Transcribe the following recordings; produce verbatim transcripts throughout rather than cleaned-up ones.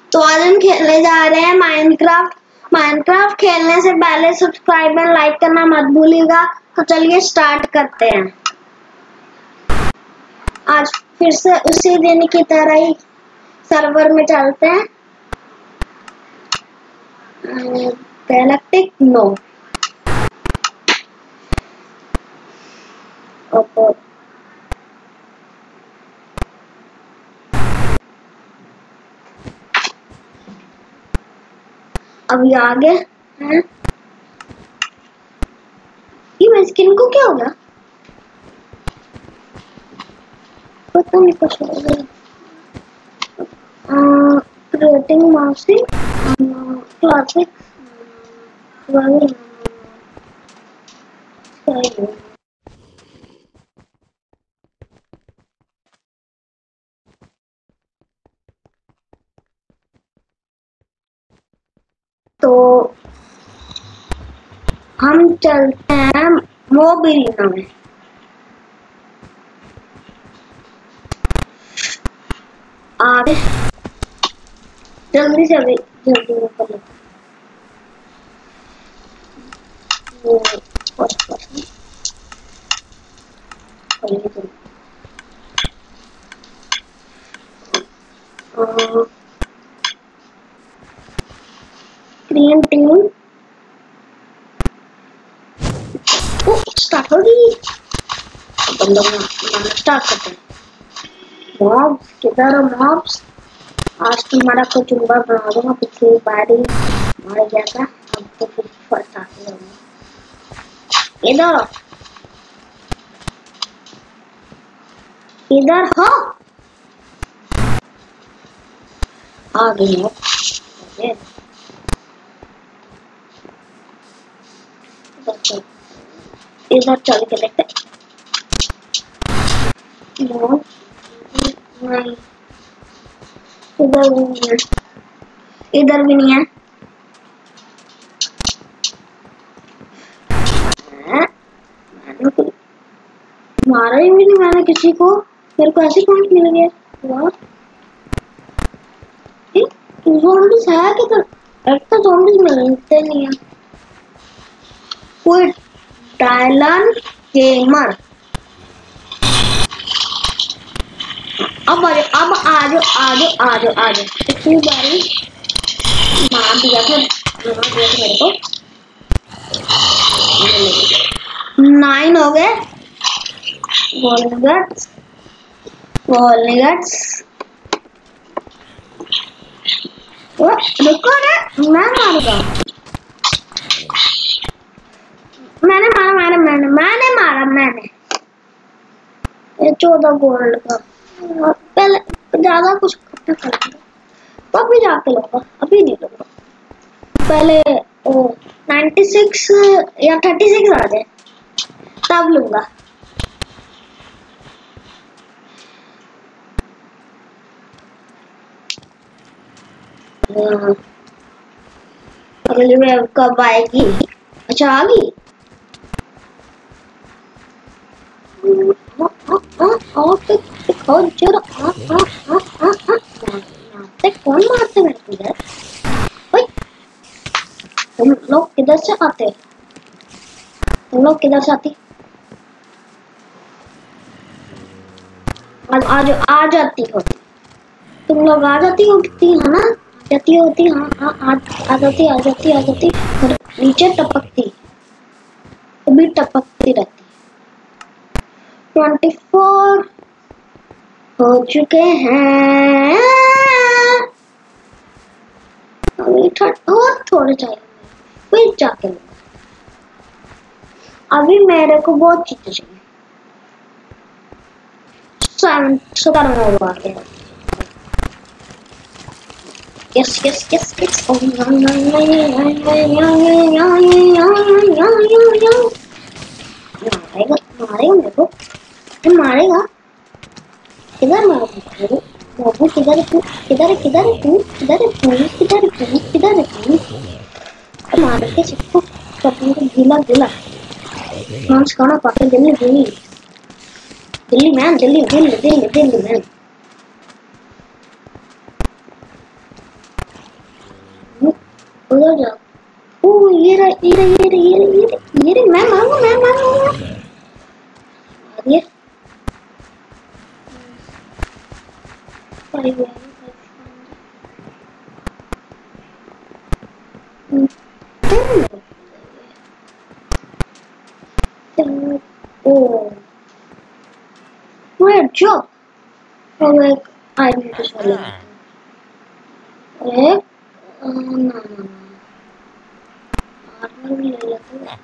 तो आज हम खेलने जा रहे हैं माइनक्राफ्ट। माइनक्राफ्ट खेलने से पहले सब्सक्राइब और लाइक करना मत भूलिएगा। तो चलिए स्टार्ट करते हैं। आज फिर से उसी दिन की तरह ही सर्वर में चलते हैं। गैलेक्टिक नो ओपो अभी आगे हैं। ये मैं स्किन को क्या हो गया पता नहीं कुछ हो गया। क्रिएटिंग माउसिंग क्लासिक तो हम चलते हैं मोबिलिना में। आगे जल्दी से अभी जल्दी ऊपर लो। वो फर्स्ट पर्सन पहले तो क्रिएट टीम ओ स्टार्ट हो गई। बंदों में स्टार्ट करते हैं। मॉब्स किधर है मॉब्स? आज तुम्हारा को चुंबा बना दूंगा। पिछली बार ही मार गया था, अब तो फिर फर्स्ट आते हैं। इधर इधर हो आ गई हो। इधर चल के देखते नहीं इधर भी नहीं है, इधर भी नहीं है। मारा ही भी नहीं मैंने किसी को। मेरे को ऐसे पॉइंट मिल गए। ज़ॉम्बीज़ है किधर? एक तो ज़ॉम्बीज़ मिलते नहीं है। कोई टाइलन गेमर अब आ जाओ अब आ जाओ आ जाओ आ जाओ आ जाओ। पिछली बारी मार दिया था मार दिया था मेरे को। नाइन हो गए। गोल्ड नगेट्स गोल्ड नगेट्स रुको रे, मैं मारूंगा। मैंने मारा मैंने मैंने मैंने मारा मैंने ये चौदह गोल्ड का। पहले ज्यादा कुछ इकट्ठा करूंगा तो अभी जाके लूंगा, अभी नहीं लूंगा। पहले ओ नाइन्टी सिक्स या थर्टी सिक्स आ जाए तब लूंगा। अगली वेव कब आएगी? अच्छा आ गई। कौन मारते मेरे को यार? तुम लोग किधर से आते? तुम लोग किधर से आती? आज आ जाती हो तुम लोग आ जाती होती है ना? जाती होती हाँ हाँ आ जाती आ जाती आ जाती और नीचे टपकती अभी टपकती रहती। ट्वेंटी फोर हो चुके हैं। और थोड़े चाहिए फिर जाके अभी मेरे को बहुत चीजें चाहिए। सेवन सतर में हुआ गया। Yes, yes, yes, yes. Oh, yeah, yeah, yeah, yeah, yeah, yeah, yeah, yeah, yeah. मारेगा, मारेगा मेरे को, मारेगा। किधर मारेगा? बाबू किधर तू? किधर किधर तू? किधर तू? किधर तू? किधर तू? मार के सबको सबको गिला गिला। मांस खाना पाके दिल्ली दिल्ली दिल्ली मैन दिल्ली दिल्ली दिल्ली दिल्ली मैन। उधर जाओ। ओ ये रहा ये रहा ये रहा ये रहा ये रहा ये रहा मैं मारूंगा मैं मारूंगा ये भाई भाई oh great job oh like I need to solve it uh, no no no armor भी ले लेते हैं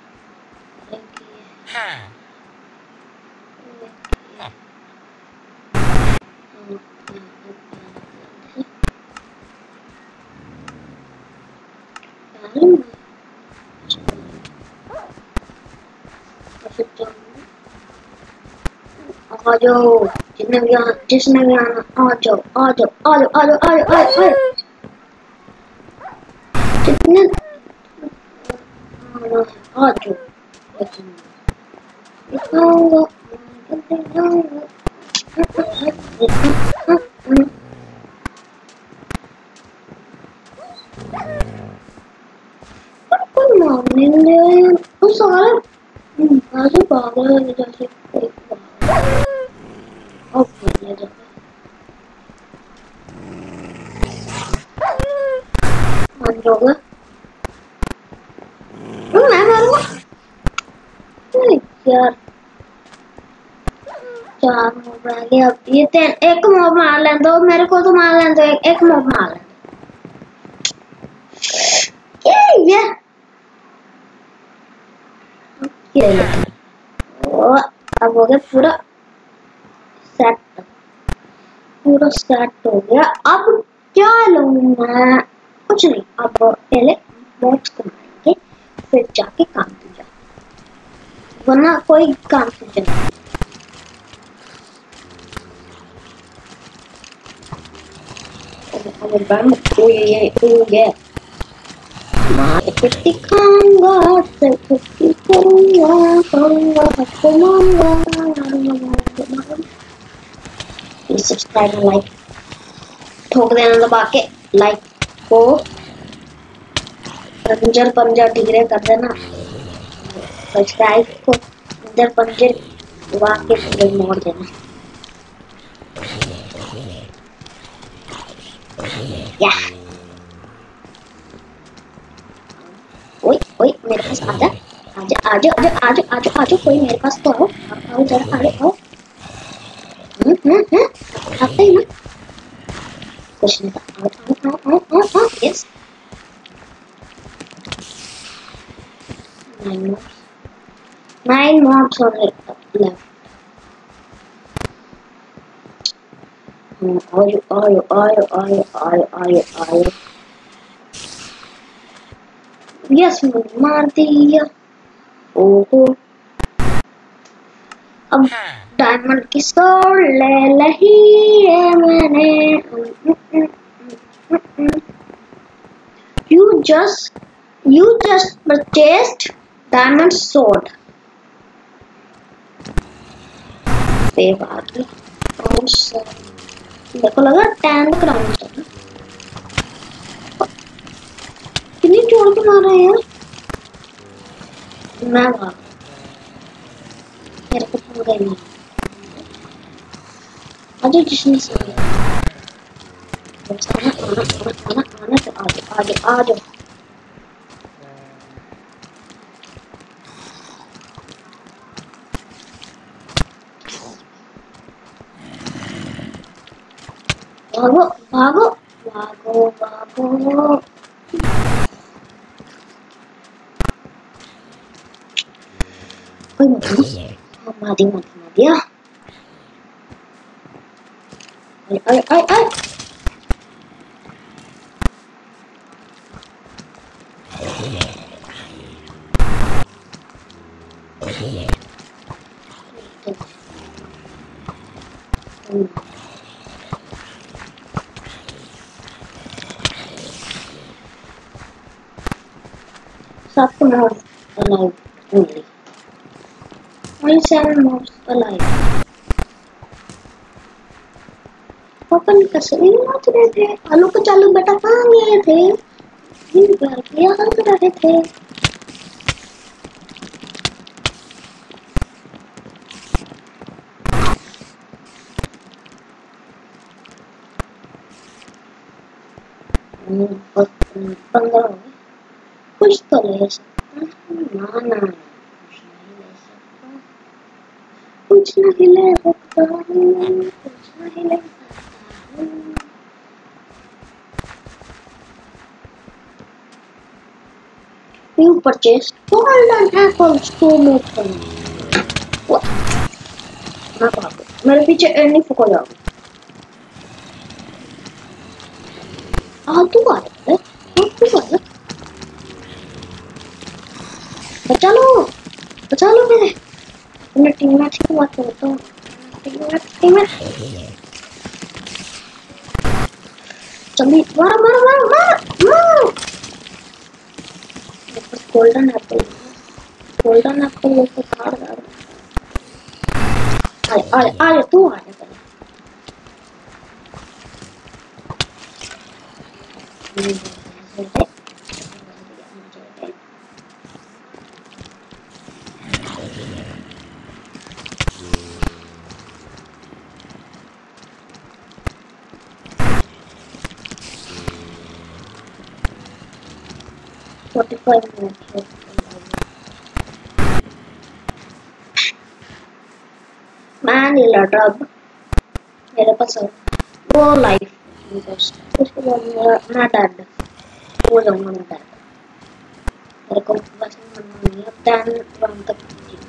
आ जाओ जिसने भी आना जिसने भी आना आ जाओ आ जाओ आ जाओ आ जाओ आ जाओ आ जाओ जितने आ जाओ दिखाऊंगा कोई मारने नहीं वो सारा आजू पागल है जैसे अब बोलने दो मान जाओगे मैं मारूंगा यार चार मॉब रह गए अब ये तीन एक मॉब मार लें दो मेरे को तो मार लें दो एक, एक मॉब मार लें ये ये ये ओ अब हो गया पूरा सेट पूरा सेट हो गया अब क्या लूँ मैं कुछ नहीं अब पहले मॉब्स को मारेंगे फिर जाके काम किया वरना कोई काम नहीं अब बम ओ ये ओ ये मार के दिखाऊंगा सब कुछ करूंगा करूंगा सबको मारूंगा ये सब्सक्राइब और लाइक ठोक देना दबा के लाइक को पंजर पंजर डिग्री कर देना सब्सक्राइब को पंजर पंजर दबा के मोड़ देना या ओए ओए मेरे पास आजा आजा आजा आजा आजा आजा आजा कोई मेरे पास तो आओ आओ जरा आ आओ हम्म हम्म हम्म आते ही ना कुछ नहीं आओ आओ आओ आओ आओ yes nine mobs nine mobs are left are you are you are you are you are you are you are you yes मैंने मार दिया ओहो अब डायमंड की सोल ले ली है मैंने you just you just purchased diamond sword पे बाकी मेरे को लगा टैंक कराना कितनी जोड़ के मार रहे हैं मैं भाग मेरे को पूरा नहीं आजा जिसने से आना आना आना आना तो आजा आजा आजा भागो भागो भागो भागो कोई मत मारी मत Maria ay ay ay ay Satu mobs alive only. Only seven mobs alive. अपन कसरी नाच रहे थे आलू को चालू बेटा कहाँ गए थे तीन बार किया कर रहे थे। पंद्रह हो गए। कुछ तो ले सकता हूँ। ना ना कुछ नहीं ले सकता हूँ। कुछ नहीं ले सकता हूँ। कुछ नहीं ले सकता हूँ। You purchase golden apples to make them. What? Apa? मेरे पीछे एनी फुको जाओ। हाँ तू आ रहा है? हाँ तू आ रहा है? बचा लो, बचा लो मेरे। मैं टीम मैच की बात करता हूँ। Team match, team match. जल्दी मारो मारो मारो मारो मारो। गोल्डन एप्पल, गोल्डन एप्पल लेके खा रहा है। आए आए आए तू आ जा। forty-five minutes. Manila drug मेरे पास है वो लाइफ बस उसके बाद मैं डेड हो जाऊंगा। मैं डेड मेरे को बस मरना नहीं है। टेन राउंड तक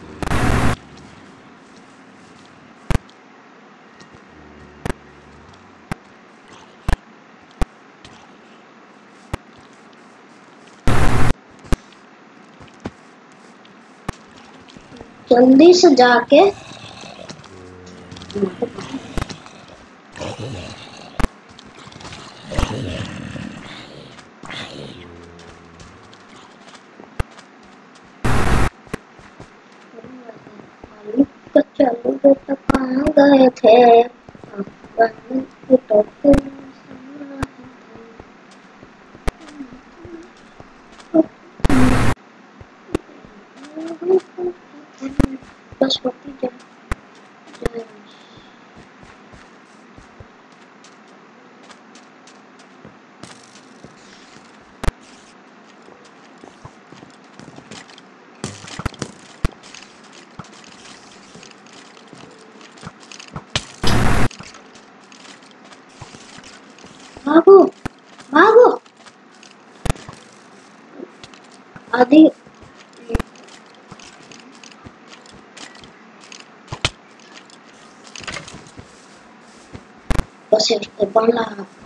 जल्दी से जाके चलो बेटा कहाँ गए थे। बस होती जाए। भागो भागो आधी बस इसको बांधा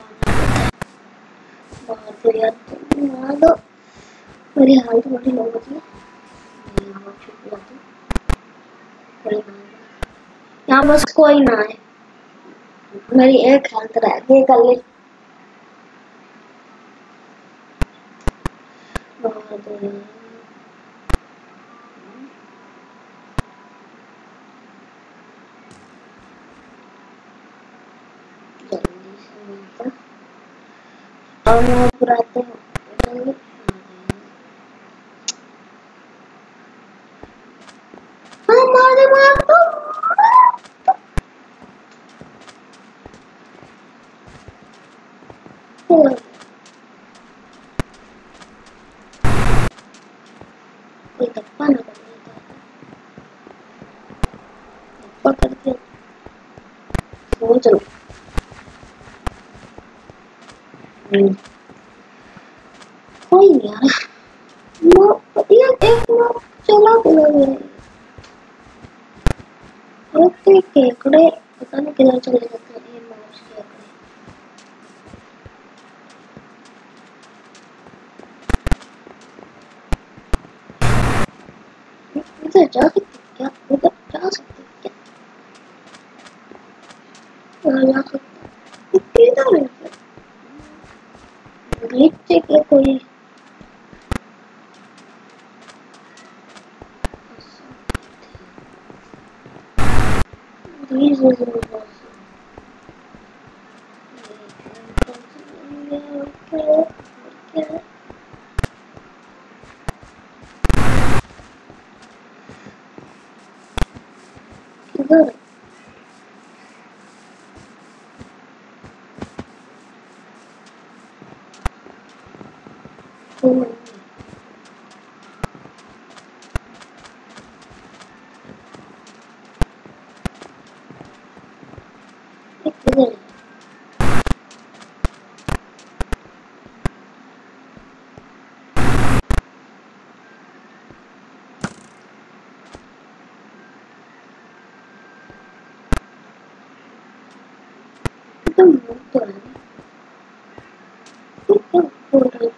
बाहर तो यार भागो। मेरी हालत बड़ी लो गई है। यहाँ बस कोई ना है। मेरी एक हालत रह गई कर ले। और मैं पुराते हैं हमारे मार तो कोई धक्का ना करके सोच लो। कोई नहीं यार ये एक लोग चला गया। ओके केकड़े पता नहीं किधर चले जाते हैं ये माउस केकड़े। इधर जा सकते क्या? उधर जा सकते क्या? उधर जा सकते किधर है? ग्लिच है क्या कोई? These are the okay, okay. Hmm. Itu motor. Itu motor.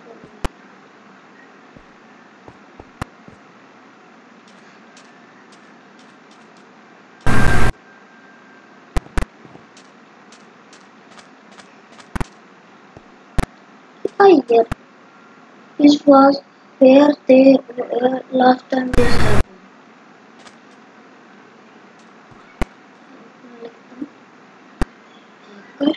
Fire. This was where they were last time this happened. Hacker.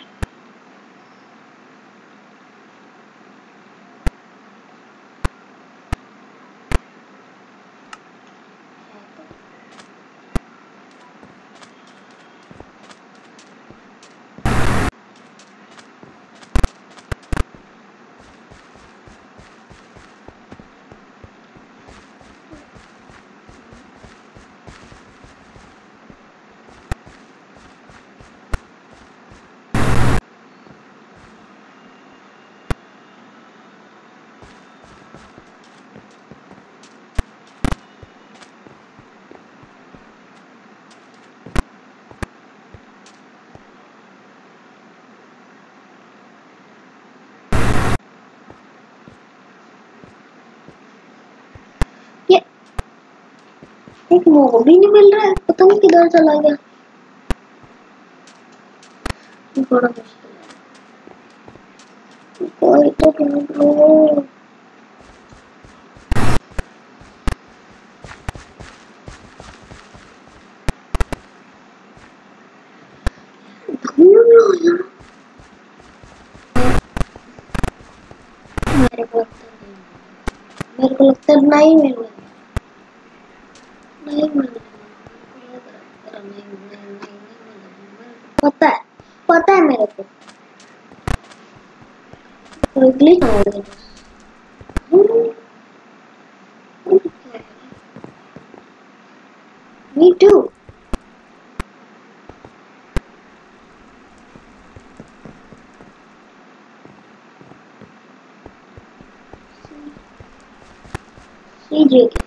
ये एक मोह भी नहीं मिल रहा है, पता नहीं किधर चला गया। बड़ा मुश्किल है, कोई तो ढूंढ लो। ढूंढ लो यार, मेरे को लगता नहीं, मेरे को लगता नहीं मिल रहा, नहीं मिल रहा, नहीं नहीं नहीं नहीं, पता है पता है मेरे को, कोई ग्लिच हो गया। Me too. C J K.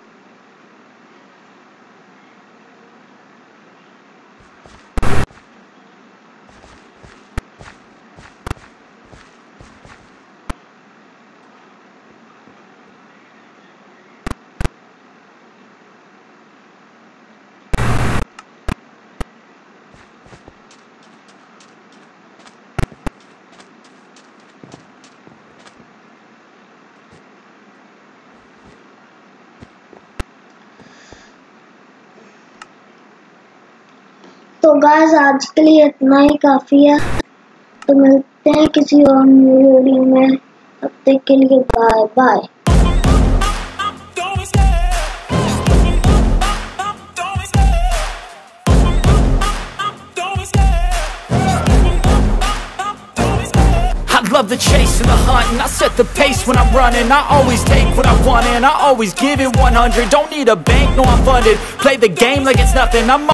तो गाइस आज के लिए इतना ही काफी है, तो मिलते हैं किसी और वीडियो में, तब तक के लिए bye bye. Love the chase and the hunt, and I set the pace when I'm running. I always take what I want and I always give it one hundred. Don't need a bank, no I'm funded. Play the game like it's nothing. I'm